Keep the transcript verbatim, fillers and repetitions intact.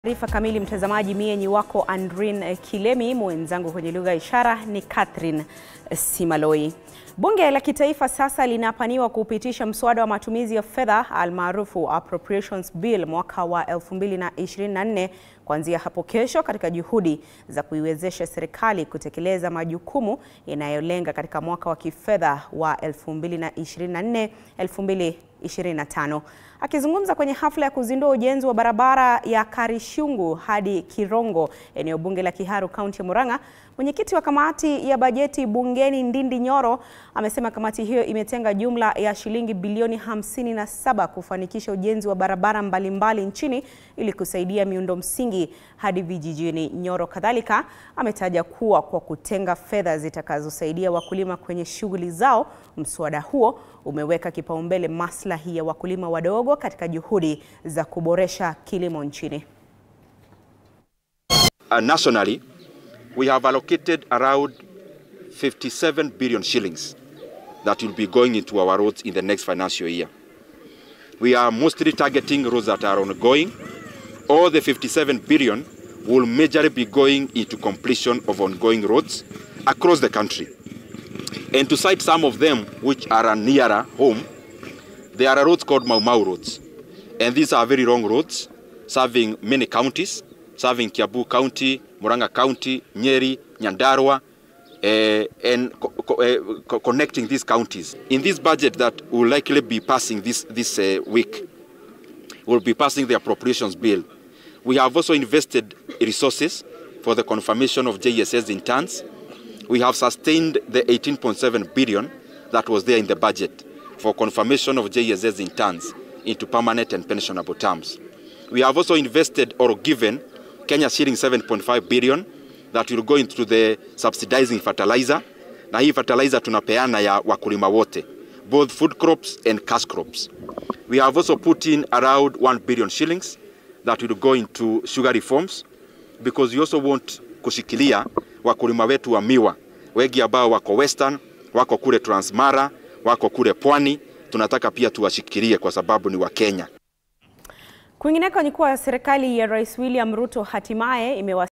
Taarifa kamili mtazamaji, mie ni wako Andrin Kilemi, mwenzangu kwenye lugha ishara ni Catherine Simaloi. Bunge la kitaifa sasa linapaniwa kupitisha mswada wa matumizi ya fedha almaarufu Appropriations Bill mwaka wa elfu mbili na ishirini na nne kuanzia hapo kesho, katika juhudi za kuiwezesha serikali kutekeleza majukumu yanayolenga katika mwaka wa kifedha wa elfu mbili na ishirini na nne elfu mbili na ishirini na tano. Akizungumza kwenye hafla ya kuzindua ujenzi wa barabara ya Karishungu hadi Kirongo, eneo bunge la Kiharu, kaunti ya Murang'a, mwenyekiti wa kamati ya bajeti bungeni Ndindi Nyoro amesema kamati hiyo imetenga jumla ya shilingi bilioni hamsini na saba kufanikisha ujenzi wa barabara mbalimbali nchini ili kusaidia miundo msingi hadi vijijini. Nyoro kadhalika ametaja kuwa kwa kutenga fedha zitakazosaidia wakulima kwenye shughuli zao, mswada huo umeweka kipaumbele maslahi ya wakulima wadogo katika juhudi za kuboresha kilimo nchini. Uh, nationally, we have allocated around fifty-seven billion shillings that will be going into our roads in the next financial year. We are mostly targeting roads that are ongoing. All the fifty-seven billion will majorly be going into completion of ongoing roads across the country. And to cite some of them which are nearer home, there are roads called Mau Mau roads. And these are very long roads serving many counties, serving Kiambu County, Murang'a County, Nyeri, Nyandarua, uh, and co co uh, co connecting these counties. In this budget that will likely be passing this, this uh, week, will be passing the appropriations bill. We have also invested resources for the confirmation of J E S S in tons. We have sustained the eighteen point seven billion that was there in the budget for confirmation of J E S S in tons into permanent and pensionable terms. We have also invested or given Kenya shilling seven point five billion that will go into the subsidizing fertilizer. Na hii fertilizer tunapeana ya wakulima wote, both food crops and cash crops. We have also put in around one billion shillings that will go into sugar reforms, because we also want kushikilia wakulima wetu wa miwa wengi ambao wako Western, wako kule Transmara, wako kule Pwani. Tunataka pia tuwashikilie kwa sababu ni wa Kenya. Kwingineko ni kuwa serikali ya Rais William Ruto hatimaye imewa